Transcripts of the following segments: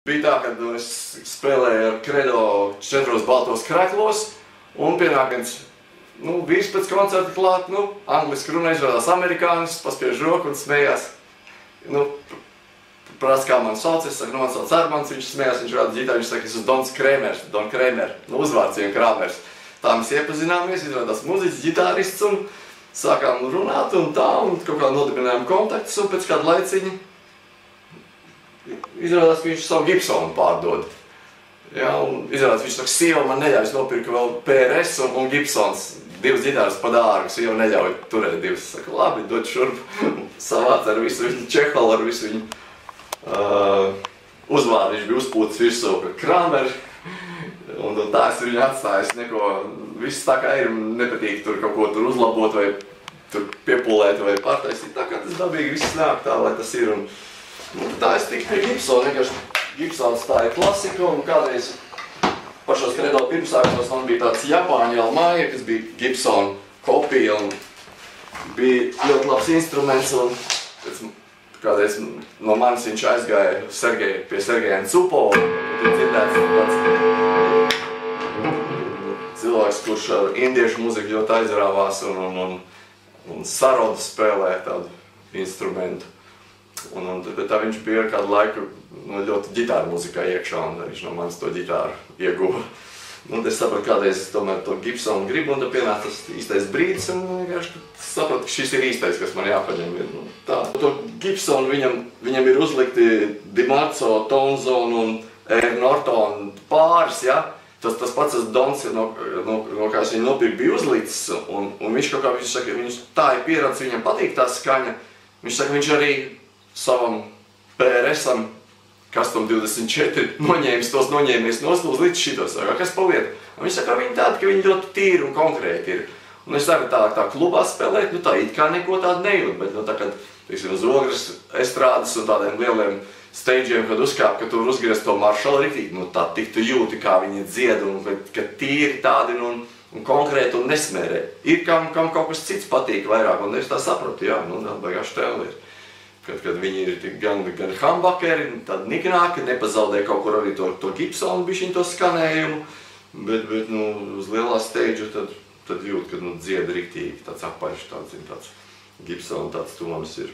bija tā, kad es spēlēju ar Credo 4 baltos kreklos, un pienāk viens vīrs pēc koncerta klāt, angliski runā, izrādās amerikānis, paspiež roku un smējās. Prasa, kā man sauc, es saku, man sauc Armands, viņš smējās, viņš rāda ģitāru, viņš saka, es esmu Don Kremer, uzvārds viņam Kramers. Tā mēs iepazināmies, izrādās muziķis, ģitārists, un sākām runāt un tā, un kaut kā nodibinājām kontaktus, un pēc kāda laiciņa izrādās, ka viņš savu Gibsonu pārdod. Jā, un izrādās, viņš saka, sieva man neļauj, es nopirku vēl PRS un Gibsons, 2 ģitāras pa dārgu, sieva neļauj turēt 2. Es saku, labi, dod šurp, savāc ar visu viņu Čehalu, ar visu viņu uzvārdu, viņš bija uzpūtis virsū, ka Krameri, un tā es viņu atstājis, neko, viss tā kā ir, nepatīk tur kaut ko tur uzlabot vai tur piepulēt vai pārtaisīt, tā kā tas dabīgi viss nāk tā, lai tas ir, un tā es tiku pie Gibsona, vienkārši Gibsons tā ir klasika, un kādreiz pašos Credo pirmsākumos man bija tāds Japāņu Almaja, kas bija Gibsona kopija, un bija ļoti labs instruments, un kādreiz no manis viņš aizgāja pie Sergeja Encupovu, un tur dzirdēts tāds cilvēks, kurš ar indiešu muziku ļoti aizrāvās un sarodu spēlē tādu instrumentu. Bet tā viņš bija ar kādu laiku ļoti ģitāru muzikā iekšā, un viņš no manis to ģitāru ieguva. Es sapratu, kādreiz es tomēr to Gibsonu gribu, un tad pienāca tas īstais brīdis, un vienkārši sapratu, ka šis ir īstais, kas man jāpaņem. To Gibsonu viņam ir uzlikti DiMarzo, Tonzone un Air Norton pāris, ja? Tas pats Dons, no kā es viņu nopirku, bija uzlicis, un viņš kaut kā, viņš saka, viņš tā ir pieradis, viņam patīk tā skaņa. Viņš saka, viņš arī savam PRS-am, Custom 24, noņēmis tos noņēmies nost līdz šitos, kas pa lietu. Viņš saka, viņi tādi, ka viņi ļoti tīri un konkrēti ir. Un es tagad tā klubā spēlēt, tā it kā neko tādu nejūt, bet tā, kad, teiksim, uz ogras estrādes un tādiem lieliem steidžiem, kad uzkāp, ka tu uzgriezt to maršalu riktīgi, tā tik tu jūti, kā viņi dzied, un ka tīri tādi un konkrēti un nesmērē. Ir kam kaut kas cits patīk vairāk, un es tā sapratu, jā, tā baigās tēli ir. Kad viņi ir gan humbuckeri, tad niknāki, nepazaudē kaut kur arī to Gibsonu bišķiņ to skanējumu, bet uz lielā steidža tad jūt, kad dzied riktīgi, tāds apaļš, tāds Gibsona tāds toms ir.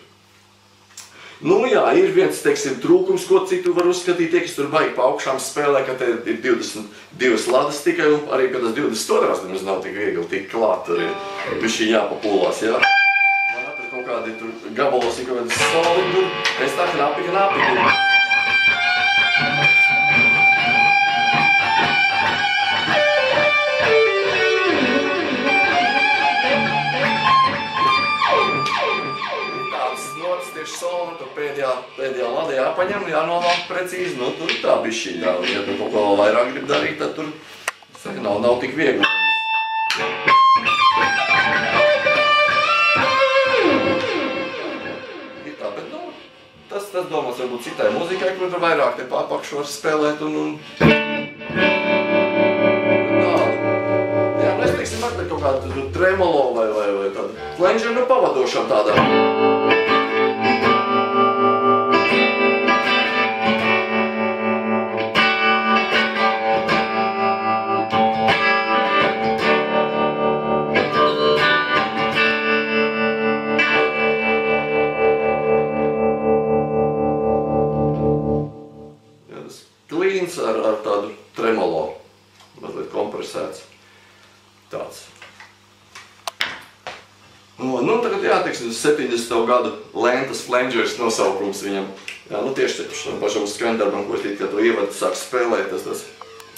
Jā, ir viens, teiksim, trūkums, ko citu var uzskatīt, tie, kas tur baigi pa augšām spēlē, ka te ir 22 ladas tikai, un arī pie tas 22 nemaz nav tik viegli tik klāt, tur ir bišķiņ jāpapūlās, jā. Man atver kaut kādi tur gabalos ir kaut kādi soli, tur es tā knapi. Pēdējā ladē jāpaņem, jānovelk precīzi, tur tā bišķiņ, ja tu kaut ko vairāk grib darīt, tad tur, saka, nav tik viegli. Ir tā, bet, tas domās varbūt citai muzikai, kur tur vairāk te pārpakšu var spēlēt un tādu. Jā, es teiksim, var kaut kādu tremolo vai tādu flangeru pavadošam tādā. Ar tādu tremolo, mazliet kompresēts, tāds. Tagad jāteiksim 70. gadu Lentas Flangers nosaukums viņam. Jā, tieši šim pašam skandarbam, ko es līdz, kad to ievadu sāk spēlēt, tas.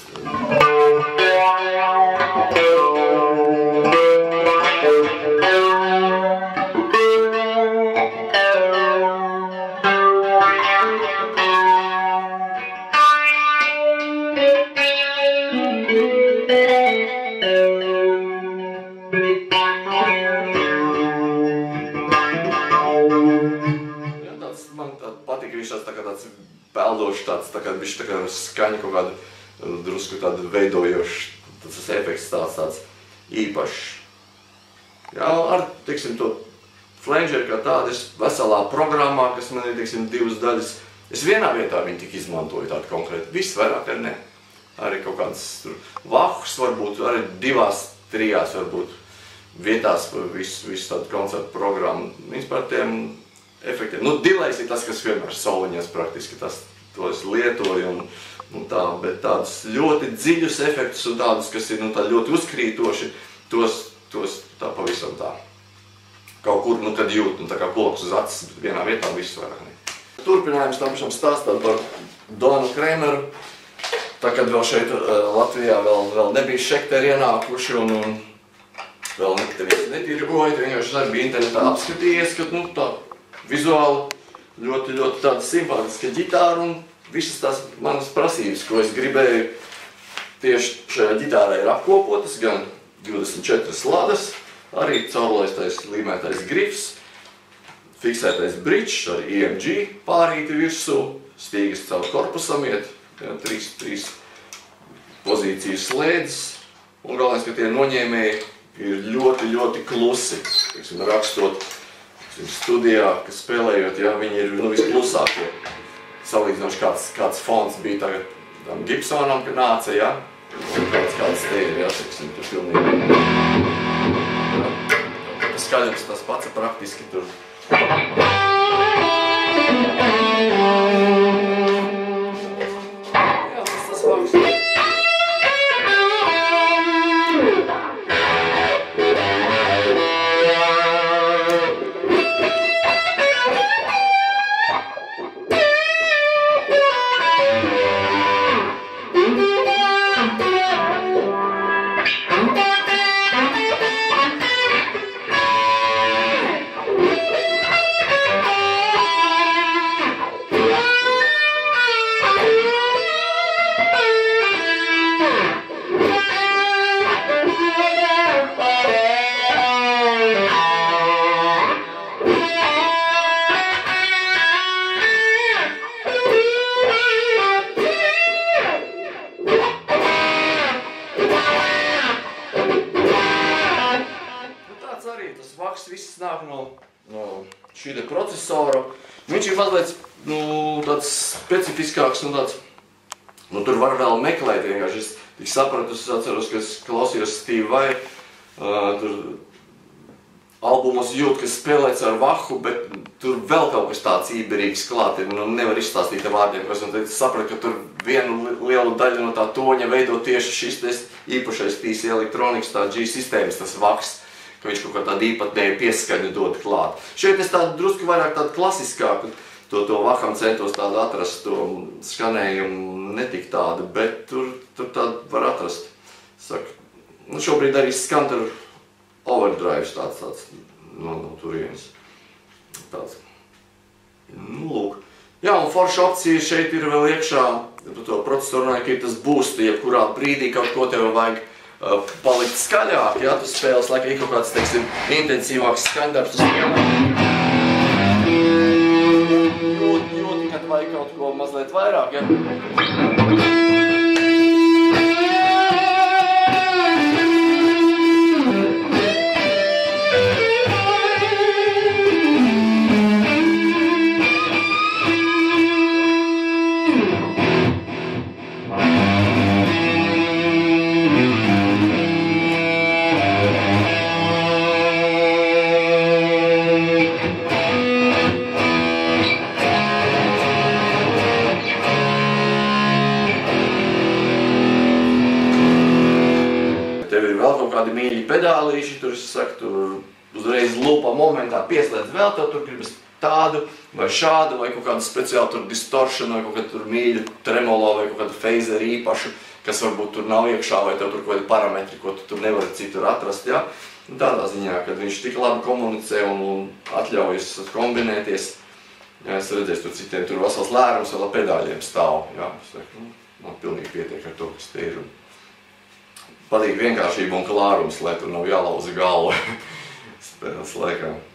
Peldošs tāds, bišķi skaņa kaut kādu drusku tādu veidojošs, tas efekts tāds īpašs. Jā, ar, teiksim, to flangeri kā tādu veselā programmā, kas man ir, teiksim, 2 daļas Es vienā vietā viņu tik izmantoju tādu konkrētu, viss vairāk arī ne. Arī kaut kādas vahus, varbūt arī 2, 3 varbūt vietās visu tādu koncertu programmu. Vispār tiem efektiem. Nu, delays ir tas, kas vienmēr soliņās praktiski, to es lietoju un tā, bet tādus ļoti dziļus efektus un tādus, kas ir tā ļoti uzkrītoši, tos tā pavisam tā. Kaut kur, tad jūt, tā kā ploks uz acis, bet vienā vietā viss vairāk ne. Turpinājums tam pašam stāstam par Donu Kremeru. Tā kad vēl šeit Latvijā vēl nebija šekteri ienākuši un vēl netirgoja, vienkārši arī bija internetā apskatījies, ka tā vizuāli ļoti tāda simpātiska ģitāra un visas tās manas prasības, ko es gribēju tieši šajā ģitārā ir apkopotas, gan 24 ladas, arī caurlaistais līmētais grifs, fiksētais bridžs ar EMG pārīti virsū, stīgas caur korpusam iet, 3 pozīcijas slēdzes, un galvenais, ka tie noņēmēji ir ļoti klusi. Rakstot studijā, kas spēlējot, viņi ir visklusākie. Salīdzinoši kāds fons bija tagad tam Gibsonam, kad nāca, kāds te ir, tur pilnīgi. Tas skaļums tas pats praktiski tur. Viss nāk no šī procesora. Viņš ir mazliet tāds specifiskāks un tāds, tur var vēl meklēt vienkārši. Es tik sapratu, es atceros, ka es klausījos Steve Vai, tur albumos jūt, ka spēlēts ar vahu, bet tur vēl kaut kas tāds īberīgs klāt ir, nevar izstāstīt ar vārdiem, un es sapratu, ka tur vienu lielu daļu no tā toņa veido tieši šis īpašais TC Electronics, tā G-sistēmas, tas vaks, ka viņš kaut kā tādu īpatnēju pieskaņu dod klāt. Šeit es tādu drusku vairāk tādu klasiskāku, to vaham centos tādu atrast, to skanējumu netik tādu, bet tur tādu var atrast. Saku, šobrīd arī skan tur overdrives tāds no turienes. Tāds. Lūk. Jā, un forša opcija šeit ir vēl iekšā, to procesoru runāju, ka ir tas boost, jebkurā brīdī kaut ko tev vajag palikt skaļāk, tu spēles laikā ir kaut kāds, teiksim, intensīvāks skaņdarbs, jūti, kad vajag kaut ko mazliet vairāk, kādi mīļi pedālīši, tur es saku, tur uzreiz lūpa momentā pieslēdz vēl tev, tur gribas tādu vai šādu, vai kaut kādu speciālu tur distoršanu, vai kaut kādu tur mīļu tremolo, vai kaut kādu phaseru īpašu, kas varbūt tur nav iekšā, vai tev tur kaut kādi parametri, ko tu tur nevari citur atrast, Tādā ziņā, kad viņš tik labi komunicē un atļaujas kombinēties, es redzēju, tur citiem tur vesels lērums vēl ar pedāļiem stāv, Es saku, man pilnīgi pietiek ar to, kas te ir. Patīk vienkāršība un klārums, lai tur nav jālauza galva spēles laikā.